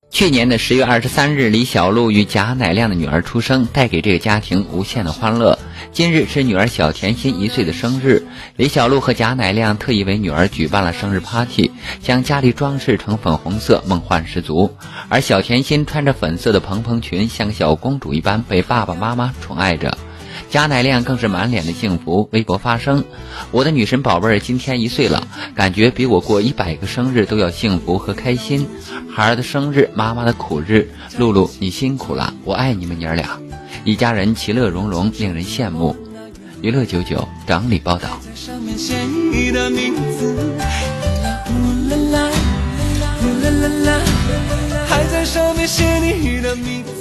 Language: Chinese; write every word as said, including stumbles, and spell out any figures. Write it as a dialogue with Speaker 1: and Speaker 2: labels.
Speaker 1: 去年的十月二十三日，李小璐与贾乃亮的女儿出生，带给这个家庭无限的欢乐。今日是女儿小甜心一岁的生日，李小璐和贾乃亮特意为女儿举办了生日 party， 将家里装饰成粉红色，梦幻十足。而小甜心穿着粉色的蓬蓬裙，像小公主一般被爸爸妈妈宠爱着。贾乃亮更是满脸的幸福，微博发声：我的女神宝贝儿今天一岁了，感觉比我过一百个生日都要幸福和开心。孩儿的生日，妈妈的苦日，露露你辛苦了，我爱你们娘俩。一家人其乐融融，令人羡慕。娱乐九九整理报道。
Speaker 2: 上面写你的名字，呼啦啦，呼啦啦啦，还在上面写你的名字。